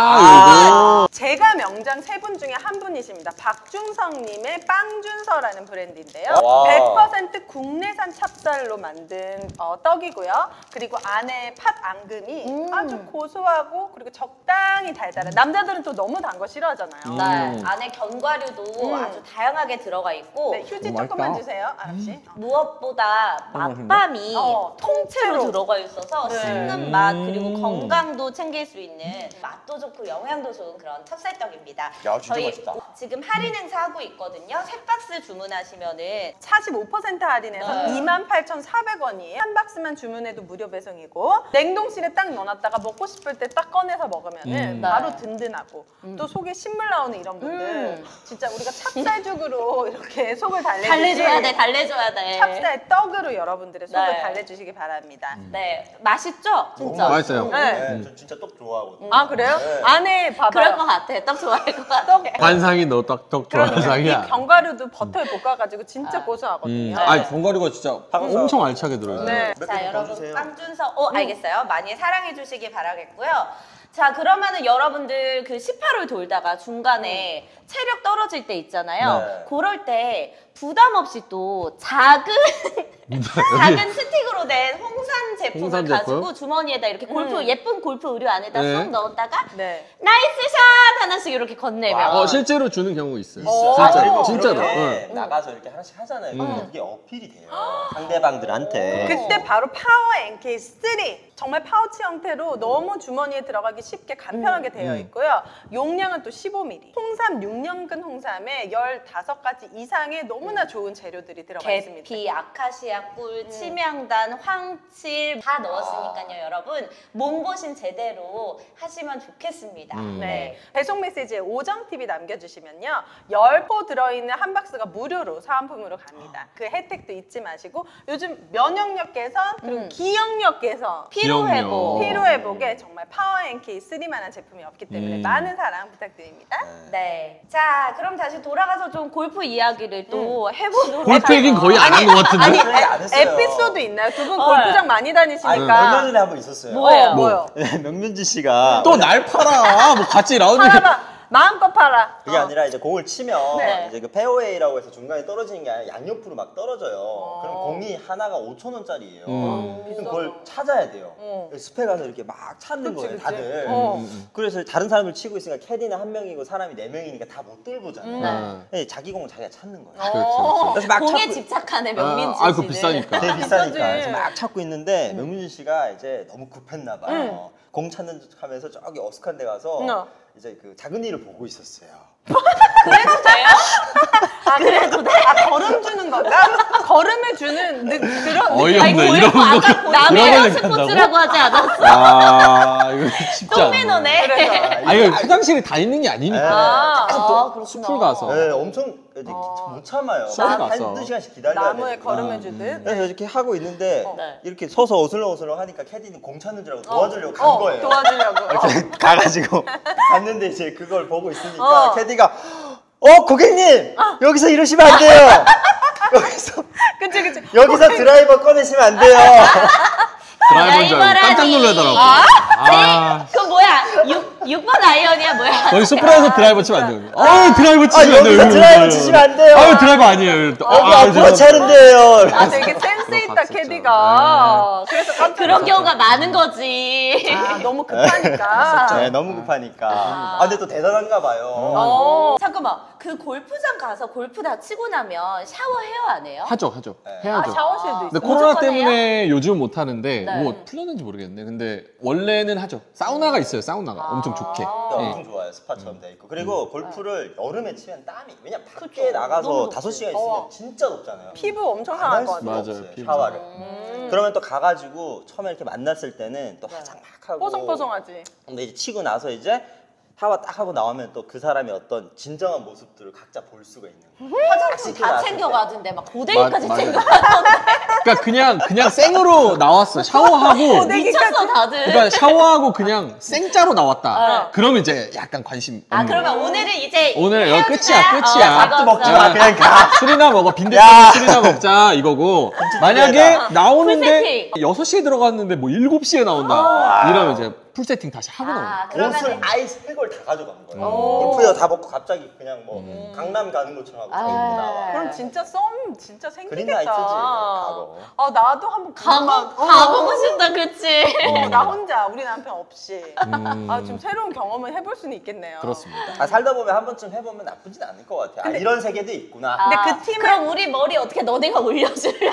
아 제가 명장 3분 중에 한 분이십니다. 박중성님의 빵준서라는 브랜드인데요. 와. 100% 국내산 찹쌀로 만든 떡이고요. 그리고 안에 팥 앙금이 아주 고소하고 그리고 적당히 달달한. 남자들은 또 너무 단 거 싫어하잖아요. 네, 안에 견과류도 아주 다양하게 들어가 있고 네, 휴지 맛있다. 조금만 주세요, 아람씨. 무엇보다 맛밤이 통째로 통째로. 들어가 있어서 네. 씹는 맛 그리고 건강도 챙길 수 있는 맛도 좋고 영양도 좋은 그런 찹쌀떡입니다. 야, 진짜 저희 맛있다. 지금 할인 행사 하고 있거든요. 3박스 주문하시면은 45% 할인해서 네. 28,400원이에요. 한 박스만 주문해도 무료 배송이고 냉동실에 딱 넣어놨다가 먹고 싶을 때 딱 꺼내서 먹으면 바로 든든하고 또 속에 신물 나오는 이런 분들 진짜 우리가 찹쌀죽으로 이렇게 속을 달래줘야 돼, 달래줘야 돼. 찹쌀 떡으로 여러분들의 속을 네. 달래주시기 바랍니다. 네, 맛있죠? 진짜. 맛있어요. 네. 저 진짜 떡 좋아하거든요. 아 그래요? 네. 안에 봐봐요. 그럴 것 같아. 떡 좋아할 것 같아. 관상이 너 떡 그러니까 관상이야. 이 견과류도 버터에 볶아가지고 진짜 고소하거든요. 아니 견과류가 진짜 항상. 엄청 알차게 들어있어요. 네. 몇 자, 개 더 여러분 주세요. 빵준서 알겠어요. 많이 사랑해 주시기 바라겠고요. 자, 그러면은 여러분들 그 18홀 돌다가 중간에 체력 떨어질 때 있잖아요. 네. 그럴 때 부담 없이 또 작은 스틱으로 된 홍산 제품을 홍산 제품? 가지고 주머니에다 이렇게 예쁜 골프 의류 안에다 네. 쏙 넣었다가 네. 나이스 샷 하나씩 이렇게 건네면 실제로 주는 경우 있어요. 있어요. 진짜로. 그리고 진짜로. 그렇게 응. 나가서 이렇게 하나씩 하잖아요. 그럼 그게 어필이 돼요. 상대방들한테. 그때 바로 파워 NK3 정말 파우치 형태로 너무 주머니에 들어가기 쉽게 간편하게 되어 있고요. 용량은 또 15ml. 홍삼 6년근 홍삼에 15가지 이상의 너무 너무나 좋은 재료들이 들어가 있습니다. 계피, 아카시아 꿀, 침향단, 황칠 다 넣었으니까요, 여러분. 몸보신 제대로 하시면 좋겠습니다. 네. 배송 메시지에 오정 팁이 남겨주시면요. 10포 들어있는 한 박스가 무료로 사은품으로 갑니다. 그 혜택도 잊지 마시고 요즘 면역력 개선 그리고 기억력 개선 피로회복. 피로회복에 정말 파워앤케이 3만한 제품이 없기 때문에 많은 사랑 부탁드립니다. 네. 자, 그럼 다시 돌아가서 좀 골프 이야기를 또 해보도록 골프 얘기는 거의 안 한 것 같은데. 아니 그런 얘기 안 했어요. 에피소드 있나요? 두 분 골프장 많이 아니, 다니시니까 얼마 전에 한 번 있었어요. 뭐예요? 뭐요? 명륜지 씨가 또 날 팔아. 뭐 같이 라운드. 팔아봐. 마음껏 팔아. 그게 아니라 이제 공을 치면 네. 이제 그 페어웨이라고 해서 중간에 떨어지는 게 아니라 양옆으로 막 떨어져요. 그럼 공이 하나가 5,000원짜리예요. 그럼 그걸 찾아야 돼요. 숲에 가서 이렇게 막 찾는 그치, 거예요, 그치. 다들. 그래서 다른 사람을 치고 있으니까 캐디는 한 명이고 사람이 4명이니까 다 못 들보잖아요. 네, 자기 공은 자기가 찾는 거예요. 그렇죠. 그래서 막 공에 찾고 집착하네, 명민지 아, 그거 씨는. 비싸니까. 되게 비싸니까 비싸지. 그래서 막 찾고 있는데 명민지 씨가 이제 너무 급했나 봐요. 공 찾는 척 하면서 저기 어색한 데 가서 이제 그 작은이를 보고 있었어요. 그래도 돼요? 그래도 돼? 걸음 주는 건가? 걸음을 주는 그런 어이없네. 아니, 이런 골프 거. 아까 남의 이런 걸 스포츠라고 하지 않았어? 아, 이거 쉽지 않네. 똥매너네. 그래서 아, 이거 화장실에 다 있는 게 아니니까. 아, 그렇구나. 숲을 가서. 네, 엄청 이제 못 참아요. 숲에 한 가서. 한두 시간씩 기다려야 나무에 되니까. 걸음을 주듯. 그래서 이렇게 하고 있는데 네. 이렇게 서서 어슬렁어슬렁 하니까 캐디는 공 찾는 줄 알고 도와주려고 간 거예요. 도와주려고. 이렇게 가가지고 갔는데 이제 그걸 보고 있으니까 어. 캐디가 고객님 여기서 이러시면 안 돼요. 그치. 여기서 드라이버 꺼내시면 안 돼요. 드라이버인 줄 알고 깜짝 놀라더라고. 아, 그건 뭐야? 6번 아이언이야, 뭐야? 거기 숲으로서 드라이버 치면 안 돼요. 드라이버 치면 안 돼요. 여기서 드라이버 치시면 안 돼요. 드라이버 아니에요. 여기 어프로치 하는데요. 아, 되게 센스 있다, 봤었죠. 캐디가. 그래서 깜짝 그런 경우가 많은 거지. 아, 너무 급하니까. 네, 너무 급하니까. 근데 또 대단한가 봐요. 잠깐만, 그 골프장 가서 골프 다 치고 나면 샤워해요, 안 해요? 하죠. 아, 해야죠. 샤워실도 있어. 근데 코로나 무조건 때문에 요즘 못 하는데 네. 뭐 풀렸는지 모르겠네. 근데 원래는 하죠. 사우나가 있어요. 사우나가 엄청 좋게. 네. 엄청 좋아요. 스파처럼 돼 있고. 그리고 골프를 여름에 치면 땀이 왜냐면 밖에 그쵸. 나가서 너무 5시간 있으면 어. 진짜 덥잖아요. 피부 엄청 안 상할 할 것 수가 같아. 맞아요, 없어요. 피부. 샤워를. 그러면 또 가가지고 처음에 이렇게 만났을 때는 또 화장 막 하고 뽀송뽀송하지. 근데 이제 치고 나서 이제 샤워 딱 하고 나오면 또 그 사람의 어떤 진정한 모습들을 각자 볼 수가 있는 거예요. 화장품 다 챙겨가던데, 막 고데기까지 맞아요. 챙겨가던데. 그러니까 그냥 생으로 나왔어. 샤워하고. 미쳤어, 다들. 그러니까 샤워하고 그냥 생짜로 나왔다. 어. 그러면 이제 약간 관심. 없는 그러면 거예요. 오늘은 이제 오늘 여기 헤어지자. 끝이야. 밥도 먹지 마. 야. 그냥 가. 술이나 먹어. 빈대떡 야. 술이나 먹자 이거고. 만약에 나오는데 풀세팅. 6시에 들어갔는데 뭐 7시에 나온다. 이러면 이제 풀 세팅 다시 하고 나온다. 옷을 그러면 아예 새 걸 다 가져간 거예요. 골프에서 다 먹고 갑자기 그냥 뭐 강남 가는 것처럼 하고 서 입고 나와. 그럼 진짜 썸 진짜 그린 나이트지, 생기겠다. 바로. 아, 나도 한번 가보고 싶다, 그치? 나 혼자 우리 남편 없이. 아, 좀 새로운 경험을 해볼 수는 있겠네요. 그렇습니다. 살다 보면 한 번쯤 해보면 나쁘진 않을 것 같아요. 이런 세계도 있구나. 근데 그 팀에 그럼 우리 머리 어떻게 너네가 올려줄래?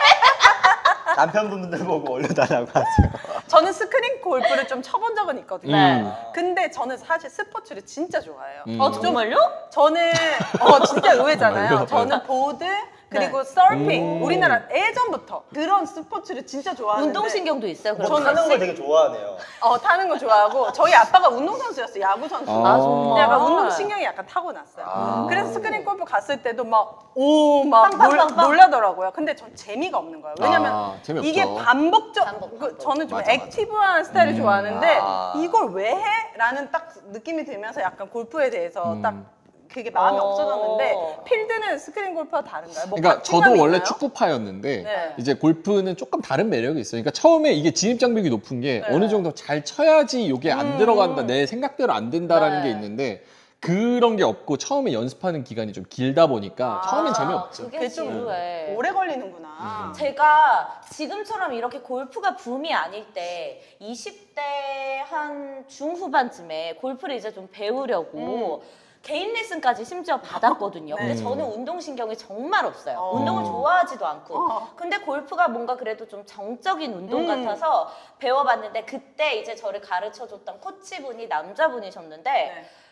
남편분들 보고 올려달라고 하세요. 저는 스크린 골프를 좀 쳐본 적은 있거든요. 근데 저는 사실 스포츠를 진짜 좋아해요. 정말요? 저는 진짜 의외잖아요. 저는 보드 그리고 서핑 우리나라 예전부터 그런 스포츠를 진짜 좋아하는데 운동신경도 있어요, 뭐 그럼. 타는 걸 되게 좋아하네요. 타는 거 좋아하고 저희 아빠가 운동선수였어요. 야구선수. 아, 정말? 약간 운동신경이 약간 타고났어요. 그래서 스크린 골프 갔을 때도 막 빵빵빵빵. 놀라더라고요. 근데 전 재미가 없는 거예요. 왜냐면 재미없죠. 이게 반복적 반복. 저는 좀 맞아. 액티브한 스타일을 좋아하는데 아. 이걸 왜 해? 라는 딱 느낌이 들면서 약간 골프에 대해서 딱 그게 마음이 없어졌는데 필드는 스크린 골프와 다른가요? 뭐 그러니까 저도 박진감이 원래 있나요? 축구파였는데 네. 이제 골프는 조금 다른 매력이 있어요. 그러니까 처음에 이게 진입 장벽이 높은 게 어느 정도 잘 쳐야지 이게 안 들어간다, 내 생각대로 안 된다라는 게 있는데 그런 게 없고 처음에 연습하는 기간이 좀 길다 보니까 처음엔 재미없죠. 그게 좀 지루해. 오래 걸리는구나. 제가 지금처럼 이렇게 골프가 붐이 아닐 때 20대 한 중후반쯤에 골프를 이제 좀 배우려고 개인 레슨까지 심지어 받았거든요. 근데 저는 운동신경이 정말 없어요. 운동을 좋아하지도 않고. 근데 골프가 뭔가 그래도 좀 정적인 운동 같아서 배워봤는데 그때 이제 저를 가르쳐줬던 코치분이 남자분이셨는데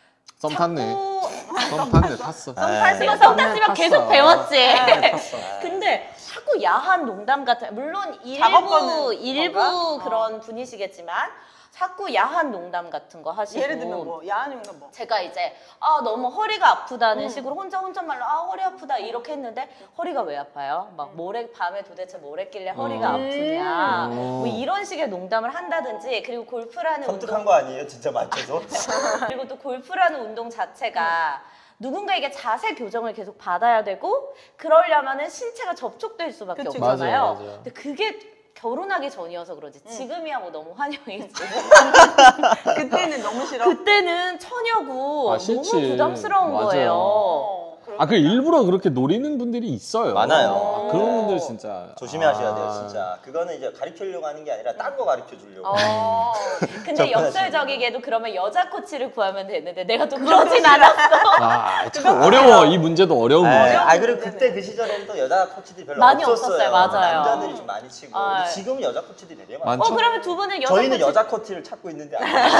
썸 탔네. 자꾸 썸 탔네, 탔어. 이거 썸 탔으면 계속 배웠지. 탔어. 근데 자꾸 야한 농담 같은, 물론 작업거는 일부 건가? 그런 분이시겠지만 자꾸 야한 농담 같은 거 하시고. 예를 들면 뭐 야한이면 뭐. 제가 이제 너무 허리가 아프다는 식으로 혼잣말로 허리 아프다 이렇게 했는데 허리가 왜 아파요? 막 밤에 도대체 뭘 했길래 허리가 아프냐 뭐 이런 식의 농담을 한다든지, 그리고 골프라는 섬뜩한 거 아니에요? 진짜 맞춰서? 그리고 또 골프라는 운동 자체가 누군가에게 자세 교정을 계속 받아야 되고, 그러려면은 신체가 접촉될 수밖에 그치, 없잖아요. 맞아요, 맞아요. 근데 그게 결혼하기 전이어서 그러지. 지금이야 뭐 너무 환영이지. 그때는 너무 싫어. 그때는 처녀고 아, 싫지. 너무 부담스러운 맞아요. 거예요. 아, 그 일부러 그렇게 노리는 분들이 있어요. 많아요. 아, 그런 분들 진짜. 조심하셔야 돼요, 아. 진짜. 그거는 이제 가르치려고 하는 게 아니라 딴 거 가르쳐 주려고. 근데 접근하시는 역설적이게도 그러면 여자 코치를 구하면 되는데 내가 또 그러진 않았어. 아, 참 어려워. 이 문제도 어려운 문제. 그리고 그때 그 시절에는 또 여자 코치들이 별로 많이 없었어요. 없었어요, 맞아요. 남자들이 좀 많이 치고. 아, 근데 지금은 여자 코치들이 되게 많아요. 많죠. 그러면 두 분은 여자 저희는 코치 여자 코치를 찾고 있는데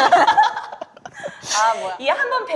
뭐야. 이 한 번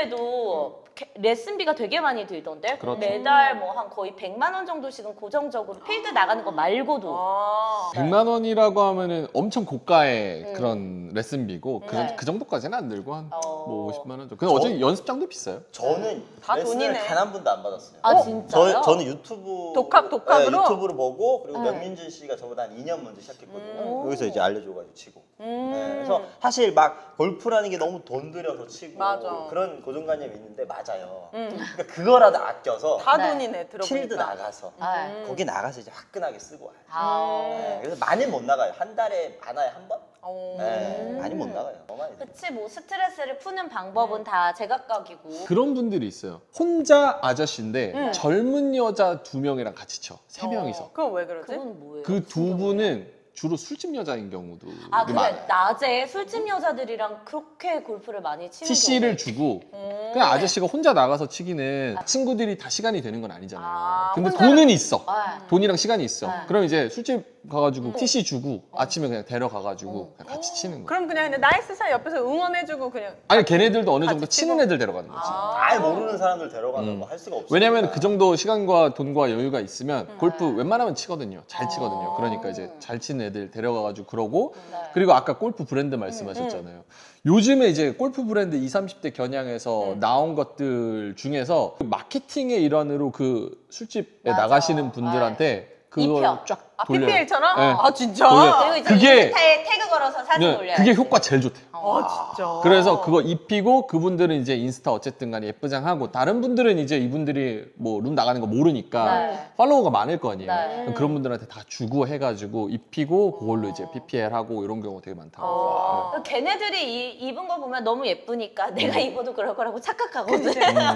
배우는데도 레슨비가 되게 많이 들던데. 그렇죠. 매달 뭐 한 거의 100만 원 정도씩은 고정적으로 필드 나가는 거 말고도. 100만 원이라고 하면은 엄청 고가의 그런 레슨비고 네. 그 정도까지는 안 들고 한 뭐 50만 원 정도. 근데 저- 어차피 연습장도 비싸요. 저는 다 레슨을 돈이네. 단 한 번도 안 받았어요. 아 진짜요? 저는 유튜브 독학으로? 유튜브를 보고, 그리고 명민준 씨가 저보다 한 2년 먼저 시작했거든요. 여기서 이제 알려줘가지고 치고. 네, 그래서 사실 막 골프라는 게 너무 돈 들여서 치고 맞아. 그런 고정관념이 있는데 맞아요. 그러니까 그거라도 아껴서 다 네. 돈이네 들어보니까. 필드 나가서 네. 거기 나가서 이제 화끈하게 쓰고 와요. 아. 네, 그래서 많이 못 나가요. 한 달에 하나에 한 번? 어. 네, 많이 못 나가요. 너무 많이. 그치, 뭐 스트레스를 푸는 방법은 다 제각각이고. 그런 분들이 있어요. 혼자 아저씨인데 젊은 여자 2명이랑 같이 쳐. 3명이서. 그건 왜 그러지? 그건 뭐예요? 그 두 분은 주로 술집 여자인 경우도 아 그래, 많아요. 낮에 술집 여자들이랑 그렇게 골프를 많이 치는 TC를 경우가 주고 그냥 아저씨가 혼자 나가서 치기는 친구들이 다 시간이 되는 건 아니잖아요. 아, 근데 혼자는- 돈은 있어. 아. 돈이랑 시간이 있어. 네. 그럼 이제 술집 가가지고 TC 주고 아침에 그냥 데려가가지고 그냥 같이 치는 거야. 그럼 그냥 나이스 사 옆에서 응원해주고 그냥. 아니 걔네들도 어느 정도 같이 치는 치고. 애들 데려가는 거지. 아예 모르는 사람들 데려가는 거 할 수가 없어요. 왜냐면 그 정도 시간과 돈과 여유가 있으면 골프 웬만하면 치거든요. 잘 치거든요. 그러니까 이제 잘 치는 애들 데려가가지고 그러고 그리고 아까 골프 브랜드 말씀하셨잖아요. 요즘에 이제 골프 브랜드 20, 30대 겨냥해서 나온 것들 중에서 마케팅의 일환으로 그 술집에 맞아. 나가시는 분들한테 그걸 입혀. 쫙 아 돌려요. PPL처럼? 네. 아 진짜? 돌려요. 그리고 이제 그게- 인스타에 태그 걸어서 사진 네, 올려요. 그게 효과 제일 좋대요. 아 진짜. 그래서 그거 입히고 그분들은 이제 인스타 어쨌든 간에 예쁘장하고 다른 분들은 이제 이분들이 뭐 룸 나가는 거 모르니까 네. 팔로워가 많을 거 아니에요. 네. 그럼 그런 분들한테 다 주고 해가지고 입히고 그걸로 이제 PPL 하고 이런 경우가 되게 많다고. 그러니까 걔네들이 입은 거 보면 너무 예쁘니까 내가 입어도 그럴 거라고 착각하거든.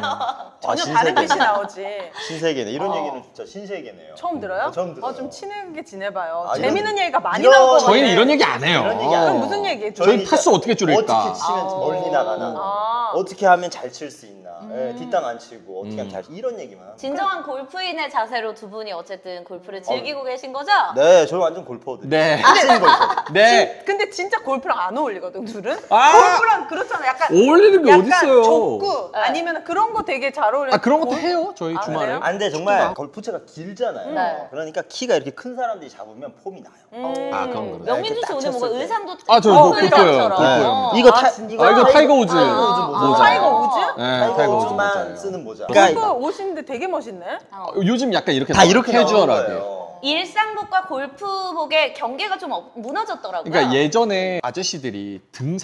전혀 다른 뜻이 나오지. 신세계네. 이런 얘기는 진짜 신세계네요. 처음 들어요? 처음 들어요. 좀 친하게 지내봐요. 아, 재밌는 얘기가 많이 이런- 나올 것 같아. 저희는 이런 얘기 안 해요. 이런 얘기 안 해요. 그럼 무슨 얘기예요? 저희 이제 타수 어떻게 줄일까? 어떻게 치면 멀리 나가나? 아. 어떻게 하면 잘 칠 수 있나? 예, 뒷땅 안 치고 어떻게 하면 잘 이런 얘기만. 하는 진정한 골프인의 자세로 두 분이 어쨌든 골프를 즐기고 계신 거죠? 네, 저희 완전 골퍼거든요. 네. 찐 골퍼. 네. 근데 진짜 골프랑 안 어울리거든 둘은. 아! 골프랑 그렇잖아. 약간 어울리는 게 약간 어딨어요. 족구 아니면 그런 거 되게 잘 어울려. 아 그런 것도 해요. 저희 아, 주말에. 그래요? 아, 근데 정말 골프채가 길잖아요. 네. 그러니까 키가 이렇게 큰 사람들이 잡으면 폼이 나요. 아 그런 거는. 명민주 씨 딱 오늘 뭔가 쳤을 때. 의상도 아, 저 이거 골프처럼. 골프예요. 골프예요. 이거 아, 타, 진짜? 이거 타이거 우즈 모자. 모자. 타이거 우즈? 네, 타이거 타이거 우즈 우즈만 모자예요. 쓰는 모자. 골프 그러니까 옷인데 되게 멋있네. 요즘 약간 이렇게 다 나와요. 이렇게 나오는 캐주얼하게. 거예요. 일상복과 골프복의 경계가 좀 무너졌더라고요. 그러니까 예전에 아저씨들이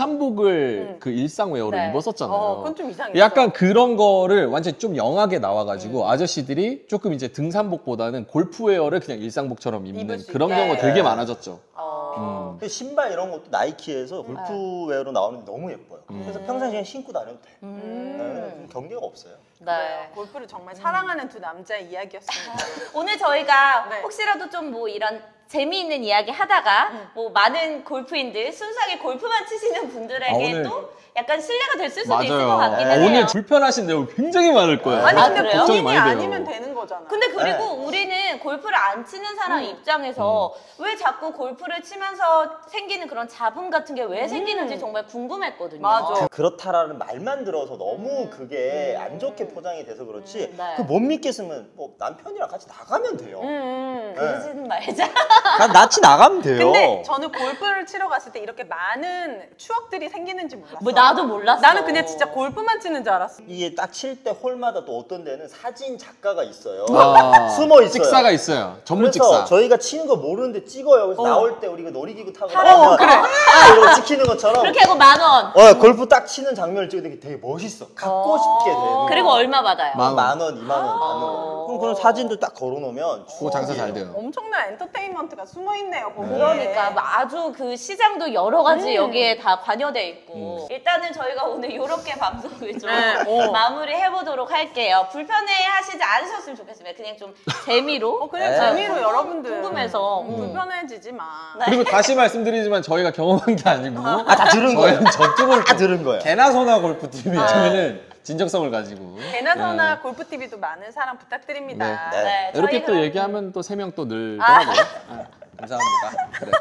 등산복을 그 일상웨어로 네. 입었었잖아요. 그건 좀 이상했어. 약간 그런 거를 완전 좀 영하게 나와가지고 아저씨들이 조금 이제 등산복보다는 골프웨어를 그냥 일상복처럼 입는 입을 수 그런 있게. 경우가 되게 많아졌죠. 그 신발 이런 것도 나이키에서 골프웨어로 나오는 게 너무 예뻐요. 그래서 평상시에 신고 다녀도 돼. 네, 경계가 없어요. 네. 골프를 정말 사랑하는 두 남자의 이야기였습니다. 오늘 저희가 네. 혹시라도 좀 뭐 이런 재미있는 이야기 하다가 뭐 많은 골프인들 순수하게 골프만 치시는 분들에게도 약간 신뢰가 됐을 수도 있을 것 같기는 해요. 오늘 불편하신 내용 굉장히 많을 거예요. 아니 근데 그래요? 걱정이 본인이 많이 돼요. 아니면 되는 거잖아. 근데 그리고 우리는 골프를 안 치는 사람 입장에서 왜 자꾸 골프를 치면서 생기는 그런 잡음 같은 게 왜 생기는지 정말 궁금했거든요. 맞아. 그렇다라는 말만 들어서 너무 그게 안 좋게 포장이 돼서 그렇지 네. 그 못 믿겠으면 뭐 남편이랑 같이 나가면 돼요. 그러지는 말자. 같이 나가면 돼요. 근데 저는 골프를 치러 갔을 때 이렇게 많은 추억들이 생기는지 몰랐어. 뭐 나도 몰랐어. 나는 그냥 진짜 골프만 치는 줄 알았어. 이게 딱 칠 때 홀마다 또 어떤 데는 사진 작가가 있어요. 아, 숨어 있어요. 찍사가 있어요. 전문 그래서 찍사. 저희가 치는 거 모르는데 찍어요. 그래서 나올 때 우리가 놀이기구 타고 타고, 나오면 그래. 이러고 찍히는 것처럼 그렇게 하고 10,000원. 골프 딱 치는 장면을 찍는데 되게 멋있어. 갖고 싶게 되는. 그리고 얼마 받아요? 10,000원, 20,000원 받는 거. 그럼 그런 사진도 딱 걸어놓으면 그거 장사 잘 돼요. 엄청난 엔터테인먼트가 숨어 있네요. 거기에. 그러니까 뭐 아주 그 시장도 여러 가지 여기에 다 관여돼 있고 일단은 저희가 오늘 이렇게 방송을 좀 네, 마무리해 보도록 할게요. 불편해하시지 않으셨으면 좋겠습니다. 그냥 좀 재미로 그냥 네. 재미로 여러분들 궁금해서 불편해지지 마. 그리고 다시 말씀드리지만 저희가 경험한 게 아니고 다 들은 거예요. 저희는 저쪽을 다 들은 거예요. 개나 소나 골프팀이 있으면은 진정성을 가지고 개나소나 골프 TV도 많은 사랑 부탁드립니다. 네. 네, 이렇게 저희 또 그럼- 얘기하면 또 3명 또 늘더라고요. 감사합니다. 그래.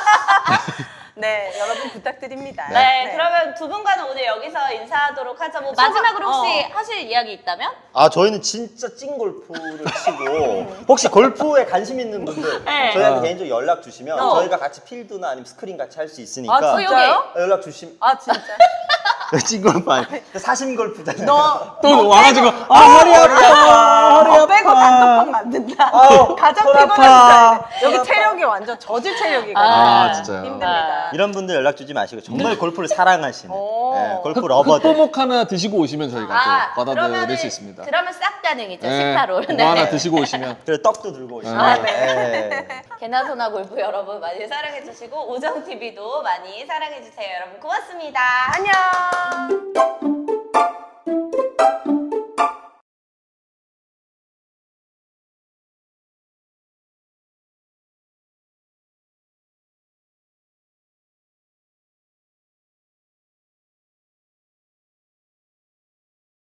네, 여러분 부탁드립니다. 네, 그러면 두 분과는 오늘 여기서 인사하도록 하죠. 뭐 마지막으로 혹시 하실 이야기 있다면? 저희는 진짜 찐 골프를 치고 혹시 골프에 관심 있는 분들 네. 저희한테 개인적으로 연락 주시면 어. 저희가 같이 필드나 아니면 스크린 같이 할 수 있으니까 아, 진짜요? 연락 주시면 아, 진짜? 찐 골프 아니 사심 골프잖아요. 너 또 와가지고 허리 아파. 너 빼고 단톡방 만든다. 아우, 가장 손 피곤한 아파. 스타일. 여기 체력이 완전 저질 체력이거든요. 아, 진짜요? 힘듭니다. 이런 분들 연락 주지 마시고 정말 골프를 사랑하시는 오. 골프 러버들. 흑도목 하나 드시고 오시면 저희가 또 받아드릴 그러면은- 수 있습니다. 그러면 싹 가능이죠. 네, 식사로. 뭐 하나 드시고 오시면 그리고 떡도 들고 오시면. 아, 네. 개나소나 골프 여러분 많이 사랑해주시고 오정TV도 많이 사랑해주세요. 여러분 고맙습니다. 안녕.